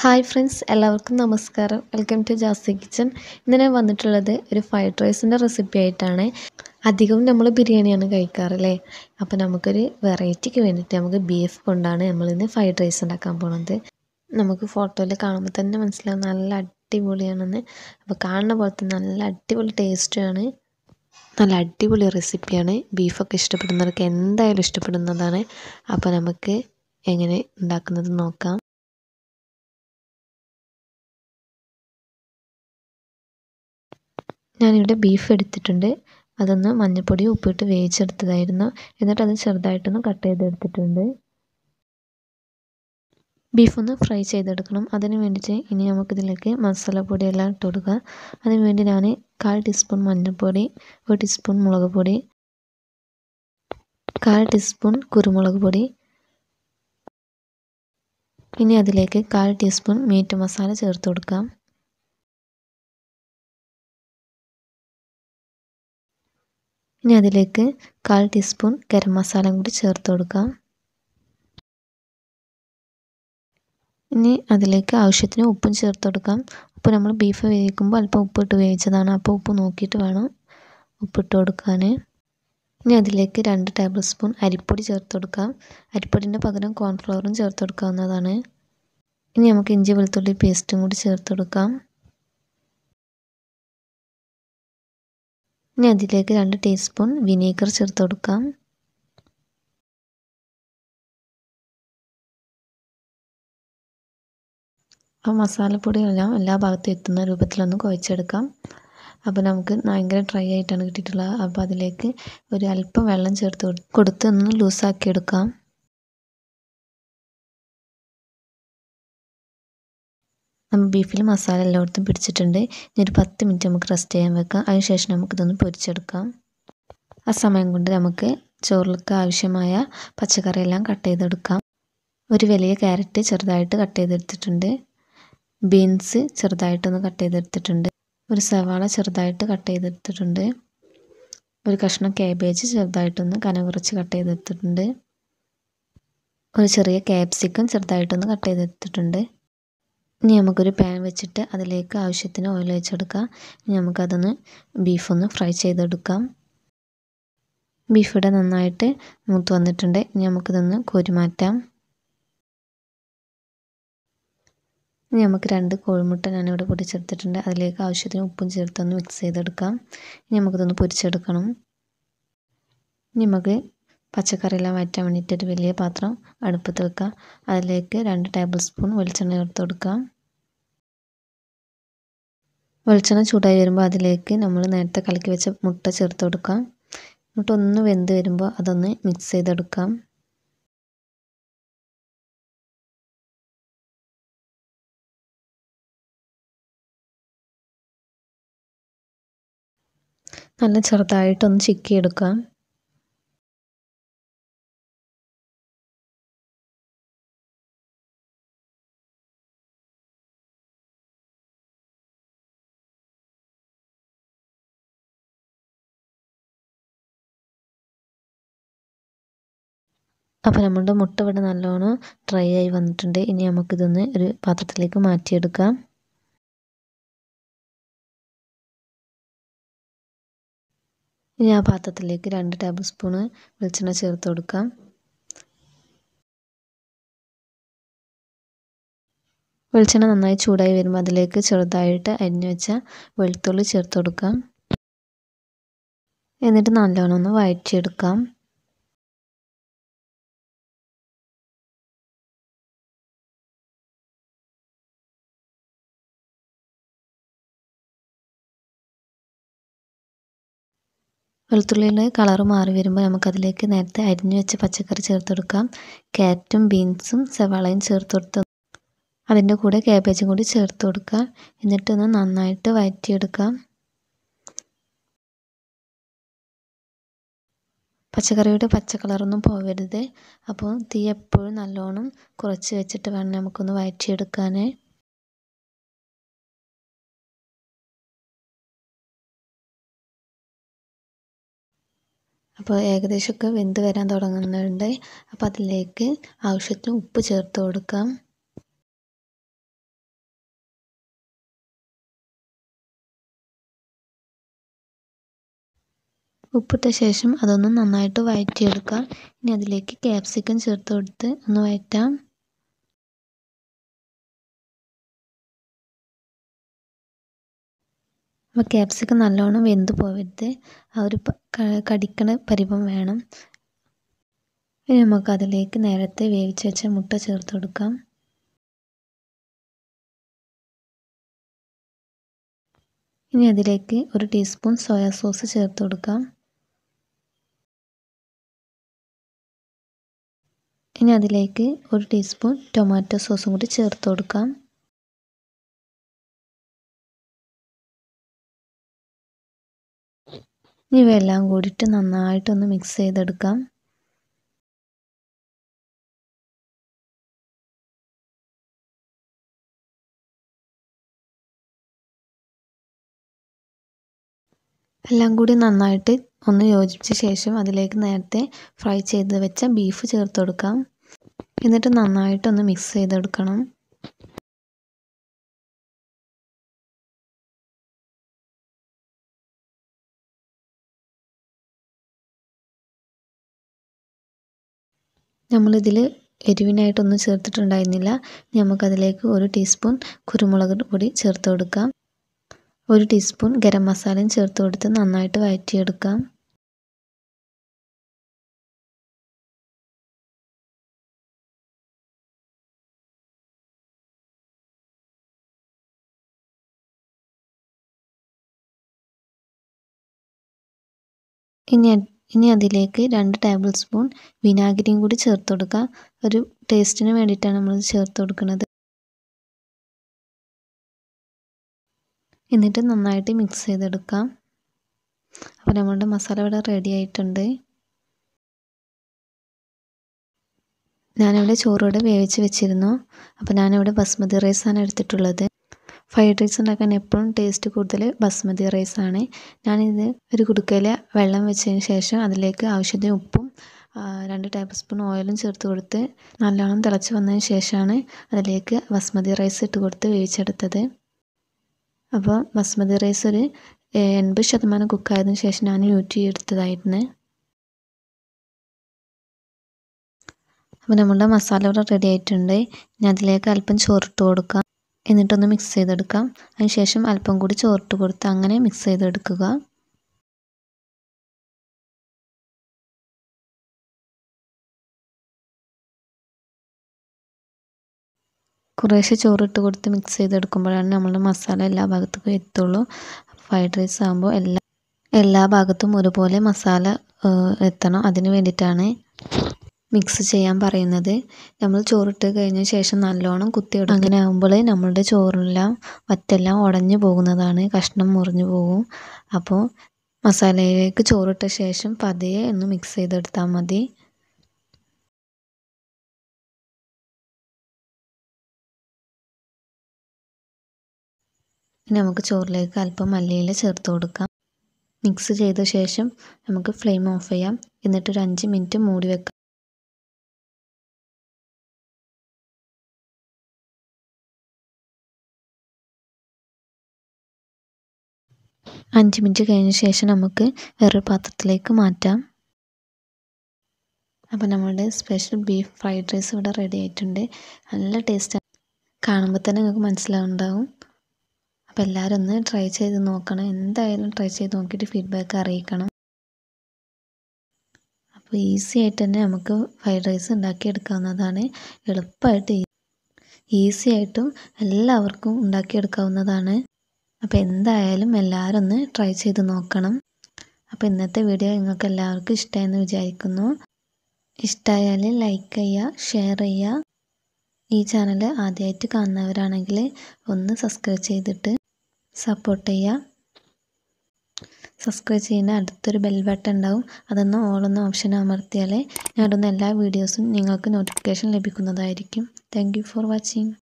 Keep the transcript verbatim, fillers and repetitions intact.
Hi friends, എല്ലാവർക്കും നമസ്കാരം. Welcome to Jasi kitchen. ഇന്ന് ഞാൻ വന്നിട്ടുള്ളത് ഒരു ഫ്രൈഡ് റൈസിൻ്റെ റെസിപ്പി ആയിട്ടാണ്. അധികവും നമ്മൾ ബിരിയാണിയാണ് കഴിക്കാറല്ലേ. അപ്പോൾ നമുക്കൊരു വെറൈറ്റിക്ക് വേണ്ടിയിട്ട് നമുക്ക് ബീഫ് കൊണ്ടാണ് നമ്മളിന്ന് ഫ്രൈഡ് റൈസ് ഉണ്ടാക്കാൻ പോകുന്നത്. നമുക്ക് ഫോട്ടോയിൽ കാണുമ്പോൾ തന്നെ മനസ്സിലാവും നല്ല അടിപൊളിയാണെന്ന്. അപ്പോൾ കാണുന്ന പോലെ തന്നെ നല്ല അടിപൊളി ടേസ്റ്റാണ്, നല്ല അടിപൊളി റെസിപ്പിയാണ്. ബീഫൊക്കെ ഇഷ്ടപ്പെടുന്നവർക്ക് എന്തായാലും ഇഷ്ടപ്പെടുന്നതാണ്. അപ്പോൾ നമുക്ക് എങ്ങനെ ഉണ്ടാക്കുന്നത് നോക്കാം. ഞാനിവിടെ ബീഫ് എടുത്തിട്ടുണ്ട്. അതൊന്ന് മഞ്ഞൾപ്പൊടി ഉപ്പിട്ട് വേവിച്ചെടുത്തതായിരുന്നു. എന്നിട്ട് അത് ചെറുതായിട്ടൊന്ന് കട്ട് ചെയ്തെടുത്തിട്ടുണ്ട്. ബീഫൊന്ന് ഫ്രൈ ചെയ്തെടുക്കണം. അതിന് വേണ്ടിയിട്ട് ഇനി നമുക്കിതിലേക്ക് മസാലപ്പൊടിയെല്ലാം ഇട്ട് കൊടുക്കുക. അതിന് വേണ്ടി ഞാൻ കാൽ ടീസ്പൂൺ മഞ്ഞൾപ്പൊടി, ഒരു ടീസ്പൂൺ മുളക് പൊടി, കാൽ ടീസ്പൂൺ കുരുമുളക് പൊടി, ഇനി അതിലേക്ക് കാൽ ടീസ്പൂൺ മീറ്റ് മസാല ചേർത്ത് കൊടുക്കാം. ഇനി അതിലേക്ക് കാൽ ടീസ്പൂൺ ഗരം മസാല കൂടി ചേർത്ത് കൊടുക്കാം. ഇനി അതിലേക്ക് ആവശ്യത്തിന് ഉപ്പും ചേർത്ത് കൊടുക്കാം. ഉപ്പ് നമ്മൾ ബീഫ് വേവിക്കുമ്പോൾ അല്പം ഉപ്പിട്ട് വേവിച്ചതാണ്, അപ്പോൾ ഉപ്പ് നോക്കിയിട്ട് വേണം ഉപ്പിട്ട് കൊടുക്കാൻ. ഇനി അതിലേക്ക് രണ്ട് ടേബിൾ സ്പൂൺ അരിപ്പൊടി ചേർത്ത് കൊടുക്കാം. അരിപ്പൊടിൻ്റെ പകരം കോൺഫ്ലവറും ചേർത്ത് കൊടുക്കാവുന്നതാണ്. ഇനി നമുക്ക് ഇഞ്ചി വെളുത്തുള്ളി പേസ്റ്റും കൂടി ചേർത്ത് കൊടുക്കാം. ഇനി അതിലേക്ക് രണ്ട് ടീസ്പൂൺ വിനീഗർ ചേർത്ത് കൊടുക്കാം. അപ്പോൾ മസാലപ്പൊടികളെല്ലാം എല്ലാ ഭാഗത്തും എത്തുന്ന രൂപത്തിലൊന്ന് കുഴച്ചെടുക്കാം. അപ്പോൾ നമുക്ക് ഭയങ്കര ഡ്രൈ ആയിട്ടാണ് കിട്ടിയിട്ടുള്ളത്. അപ്പോൾ അതിലേക്ക് ഒരു അല്പം വെള്ളം ചേർത്ത് കൊടുത്ത് ഒന്ന് ലൂസാക്കി എടുക്കാം. നമ്മൾ ബീഫിൽ മസാല എല്ലായിടത്തും പിടിച്ചിട്ടുണ്ട്. ഇനി ഒരു പത്ത് മിനിറ്റ് നമുക്ക് റെസ്റ്റ് ചെയ്യാൻ വെക്കാം. അതിനുശേഷം നമുക്കിതൊന്ന് പൊരിച്ചെടുക്കാം. ആ സമയം കൊണ്ട് നമുക്ക് ചോറിലേക്ക് ആവശ്യമായ പച്ചക്കറിയെല്ലാം കട്ട് ചെയ്തെടുക്കാം. ഒരു വലിയ ക്യാരറ്റ് ചെറുതായിട്ട് കട്ട് ചെയ്തെടുത്തിട്ടുണ്ട്. ബീൻസ് ചെറുതായിട്ടൊന്ന് കട്ട് ചെയ്തെടുത്തിട്ടുണ്ട്. ഒരു സവാള ചെറുതായിട്ട് കട്ട് ചെയ്തെടുത്തിട്ടുണ്ട്. ഒരു കഷ്ണം കാബേജ് ചെറുതായിട്ടൊന്ന് കനം കുറച്ച് കട്ട് ചെയ്തെടുത്തിട്ടുണ്ട്. ഒരു ചെറിയ ക്യാപ്സിക്കം ചെറുതായിട്ടൊന്ന് കട്ട് ചെയ്തെടുത്തിട്ടുണ്ട്. ഇനി നമുക്കൊരു പാൻ വെച്ചിട്ട് അതിലേക്ക് ആവശ്യത്തിന് ഓയിൽ ഒഴിച്ചെടുക്കാം. ഇനി നമുക്കതൊന്ന് ബീഫൊന്ന് ഫ്രൈ ചെയ്തെടുക്കാം. ബീഫ് ഇവിടെ നന്നായിട്ട് മൂത്ത് വന്നിട്ടുണ്ട്. ഇനി നമുക്കിതൊന്ന് കോരി മാറ്റാം. ഇനി നമുക്ക് രണ്ട് കോഴിമുട്ട ഞാനിവിടെ പൊടിച്ചെടുത്തിട്ടുണ്ട്. അതിലേക്ക് ആവശ്യത്തിന് ഉപ്പും ചേർത്തൊന്ന് മിക്സ് ചെയ്തെടുക്കാം. ഇനി നമുക്കിതൊന്ന് പൊരിച്ചെടുക്കണം. ഇനി നമുക്ക് പച്ചക്കറിയെല്ലാം വഴറ്റാൻ വേണ്ടിയിട്ട് ഒരു വലിയ പാത്രം അടുപ്പത്ത് വെക്കാം. അതിലേക്ക് രണ്ട് ടേബിൾ സ്പൂൺ വെളിച്ചെണ്ണ ചേർത്ത് കൊടുക്കാം. വെളിച്ചെണ്ണ ചൂടായി വരുമ്പോൾ അതിലേക്ക് നമ്മൾ നേരത്തെ കലക്കി വെച്ച മുട്ട ചേർത്ത് കൊടുക്കാം. മുട്ട ഒന്ന് വെന്ത് വരുമ്പോൾ അതൊന്ന് മിക്സ് ചെയ്തെടുക്കാം. നല്ല ചെറുതായിട്ടൊന്ന് ചിക്കിയെടുക്കാം. അപ്പോൾ നമ്മളുടെ മുട്ട ഇവിടെ നല്ലോണം ഡ്രൈ ആയി വന്നിട്ടുണ്ട്. ഇനി നമുക്കിതൊന്ന് ഒരു പാത്രത്തിലേക്ക് മാറ്റിയെടുക്കാം. ഇനി ആ പാത്രത്തിലേക്ക് രണ്ട് ടേബിൾ സ്പൂണ് വെളിച്ചെണ്ണ ചേർത്ത് കൊടുക്കാം. വെളിച്ചെണ്ണ നന്നായി ചൂടായി വരുമ്പോൾ അതിലേക്ക് ചെറുതായിട്ട് അരിഞ്ഞു വെച്ച വെളുത്തുള്ളി ചേർത്ത് കൊടുക്കാം. എന്നിട്ട് നല്ലോണം ഒന്ന് വഴറ്റിയെടുക്കാം. വെളുത്തുള്ളിയുടെ കളറ് മാറി വരുമ്പോൾ നമുക്കതിലേക്ക് നേരത്തെ അരിഞ്ഞു വെച്ച പച്ചക്കറി ചേർത്ത് കൊടുക്കാം. ക്യാരറ്റും ബീൻസും സവാളയും ചേർത്ത് കൊടുത്ത് അതിൻ്റെ കൂടെ കാബേജും കൂടി ചേർത്ത് കൊടുക്കാം. എന്നിട്ടൊന്ന് നന്നായിട്ട് വഴറ്റിയെടുക്കാം. പച്ചക്കറിയുടെ പച്ച കളറൊന്നും പോവരുത്. അപ്പോൾ തീ എപ്പോഴും നല്ലോണം കുറച്ച് വെച്ചിട്ട് വേണം നമുക്കൊന്ന് വഴറ്റിയെടുക്കാൻ. അപ്പോൾ ഏകദേശമൊക്കെ വെന്ത് വരാൻ തുടങ്ങുന്നുണ്ട്. അപ്പോൾ അതിലേക്ക് ആവശ്യത്തിന് ഉപ്പ് ചേർത്ത് കൊടുക്കാം. ഉപ്പിട്ട ശേഷം അതൊന്ന് നന്നായിട്ട് വഴറ്റിയെടുക്കാം. ഇനി അതിലേക്ക് ക്യാപ്സിക്കം ചേർത്ത് കൊടുത്ത് ഒന്ന് വഴറ്റാം. അപ്പോൾ ക്യാപ്സിക്കം നല്ലോണം വെന്ത് പോവരുത്, ആ ഒരു കടിക്കണ പരിവം വേണം. ഇനി നമുക്ക് അതിലേക്ക് നേരത്തെ വേവിച്ച് വെച്ച മുട്ട ചേർത്ത് കൊടുക്കാം. ഇനി അതിലേക്ക് ഒരു ടീസ്പൂൺ സോയാ സോസ് ചേർത്ത് കൊടുക്കാം. ഇനി അതിലേക്ക് ഒരു ടീസ്പൂൺ ടൊമാറ്റോ സോസും കൂടി ചേർത്ത് കൊടുക്കാം. ഇനി ഇവയെല്ലാം കൂടിയിട്ട് നന്നായിട്ടൊന്ന് മിക്സ് ചെയ്തെടുക്കാം. എല്ലാം കൂടി നന്നായിട്ട് ഒന്ന് യോജിപ്പിച്ച ശേഷം അതിലേക്ക് നേരത്തെ ഫ്രൈ ചെയ്ത് വെച്ച ബീഫ് ചേർത്ത് കൊടുക്കാം. എന്നിട്ട് നന്നായിട്ടൊന്ന് മിക്സ് ചെയ്തെടുക്കണം. നമ്മളിതിൽ എരിവിനായിട്ടൊന്നും ചേർത്തിട്ടുണ്ടായിരുന്നില്ല. നമുക്കതിലേക്ക് ഒരു ടീസ്പൂൺ കുരുമുളക് പൊടി ചേർത്ത് കൊടുക്കാം. ഒരു ടീസ്പൂൺ ഗരം മസാലയും ചേർത്ത് കൊടുത്ത് നന്നായിട്ട് വഴറ്റിയെടുക്കാം. ഇനി ഇനി അതിലേക്ക് രണ്ട് ടേബിൾ സ്പൂൺ വിനാഗിരിയും കൂടി ചേർത്ത് കൊടുക്കുക. ഒരു ടേസ്റ്റിന് വേണ്ടിയിട്ടാണ് നമ്മൾ ചേർത്ത് കൊടുക്കുന്നത്. എന്നിട്ട് നന്നായിട്ട് മിക്സ് ചെയ്തെടുക്കാം. അപ്പോൾ നമ്മളുടെ മസാല ഇവിടെ റെഡി ആയിട്ടുണ്ട്. ഞാനിവിടെ ചോറോടെ വേവിച്ച് വെച്ചിരുന്നു. അപ്പോൾ ഞാനിവിടെ ബസ്മതി റൈസാണ് എടുത്തിട്ടുള്ളത്. ഫ്രൈഡ് റൈസ് ഉണ്ടാക്കാൻ എപ്പോഴും ടേസ്റ്റ് കൂടുതൽ ബസ്മതി റൈസാണ്. ഞാനിത് ഒരു കുടുക്കയിൽ വെള്ളം വെച്ചതിന് ശേഷം അതിലേക്ക് ആവശ്യത്തിന് ഉപ്പും രണ്ട് ടേബിൾ സ്പൂൺ ഓയിലും ചേർത്ത് കൊടുത്ത് നല്ലോണം തിളച്ച് വന്നതിന് ശേഷമാണ് അതിലേക്ക് ബസ്മതി റൈസ് ഇട്ട് കൊടുത്ത് വേവിച്ചെടുത്തത്. അപ്പോൾ ബസ്മതി റൈസ് ഒരു എൺപത് ശതമാനം കുക്കായതിനു ശേഷം ഞാൻ ഊറ്റി എടുത്തതായിരുന്നു. അപ്പോൾ നമ്മളുടെ മസാല ഇവിടെ റെഡി ആയിട്ടുണ്ട്. ഇനി അതിലേക്ക് അല്പം ചോറിട്ട് കൊടുക്കാം. എന്നിട്ടൊന്ന് മിക്സ് ചെയ്തെടുക്കാം. അതിനുശേഷം അല്പം കൂടി ചോറിട്ട് കൊടുത്ത് അങ്ങനെ മിക്സ് ചെയ്തെടുക്കുക. കുറേശ്ശെ ചോറിട്ട് കൊടുത്ത് മിക്സ് ചെയ്തെടുക്കുമ്പോഴാണ് നമ്മളുടെ മസാല എല്ലാ ഭാഗത്തേക്കും എത്തുള്ളൂ. ഫ്രൈഡ് റൈസ് ആകുമ്പോൾ എല്ലാ എല്ലാ ഭാഗത്തും ഒരുപോലെ മസാല എത്തണം. അതിന് വേണ്ടിയിട്ടാണ് മിക്സ് ചെയ്യാൻ പറയുന്നത്. നമ്മൾ ചോറിട്ട് കഴിഞ്ഞ ശേഷം നല്ലോണം കുത്തിയെടുക്കും. അങ്ങനെ ആകുമ്പോൾ നമ്മളുടെ ചോറെല്ലാം വറ്റെല്ലാം ഉടഞ്ഞു പോകുന്നതാണ്, കഷ്ണം മുറിഞ്ഞു പോകും. അപ്പോൾ മസാലയിലേക്ക് ചോറിട്ട ശേഷം പതിയെ ഒന്ന് മിക്സ് ചെയ്തെടുത്താൽ മതി. ഇനി നമുക്ക് ചോറിലേക്ക് അല്പം മല്ലിയില ചേർത്ത് കൊടുക്കാം. മിക്സ് ചെയ്ത ശേഷം നമുക്ക് ഫ്ലെയിം ഓഫ് ചെയ്യാം. എന്നിട്ടൊരു അഞ്ച് മിനിറ്റ് മൂടി വെക്കാം. അഞ്ച് മിനിറ്റ് കഴിഞ്ഞ ശേഷം നമുക്ക് വേറൊരു പാത്രത്തിലേക്ക് മാറ്റാം. അപ്പോൾ നമ്മളുടെ സ്പെഷ്യൽ ബീഫ് ഫ്രൈഡ് റൈസ് ഇവിടെ റെഡി ആയിട്ടുണ്ട്. നല്ല ടേസ്റ്റാണ്, കാണുമ്പോൾ തന്നെ നിങ്ങൾക്ക് മനസ്സിലാവുന്നുണ്ടാവും. അപ്പോൾ എല്ലാവരും ഒന്ന് ട്രൈ ചെയ്ത് നോക്കണം. എന്തായാലും ട്രൈ ചെയ്ത് നോക്കിയിട്ട് ഫീഡ്ബാക്ക് അറിയിക്കണം. അപ്പോൾ ഈസി ആയിട്ട് തന്നെ നമുക്ക് ഫ്രൈഡ് റൈസ് ഉണ്ടാക്കിയെടുക്കാവുന്നതാണ്. എളുപ്പമായിട്ട് ഈസി ആയിട്ടും എല്ലാവർക്കും ഉണ്ടാക്കിയെടുക്കാവുന്നതാണ്. അപ്പോൾ എന്തായാലും എല്ലാവരും ഒന്ന് ട്രൈ ചെയ്ത് നോക്കണം. അപ്പോൾ ഇന്നത്തെ വീഡിയോ നിങ്ങൾക്ക് എല്ലാവർക്കും ഇഷ്ടമായെന്ന് വിചാരിക്കുന്നു. ഇഷ്ടമായാൽ ലൈക്ക് ചെയ്യുക, ഷെയർ ചെയ്യുക. ഈ ചാനൽ ആദ്യമായിട്ട് കാണുന്നവരാണെങ്കിൽ ഒന്ന് സബ്സ്ക്രൈബ് ചെയ്തിട്ട് സപ്പോർട്ട് ചെയ്യുക. സബ്സ്ക്രൈബ് ചെയ്യുന്ന അടുത്തൊരു ബെൽ ബട്ടൺ ഉണ്ടാവും. അതൊന്ന് ഓളെന്ന ഓപ്ഷൻ അമർത്തിയാൽ ഞാൻ ഇടുന്ന എല്ലാ വീഡിയോസും നിങ്ങൾക്ക് നോട്ടിഫിക്കേഷൻ ലഭിക്കുന്നതായിരിക്കും. Thank you for watching.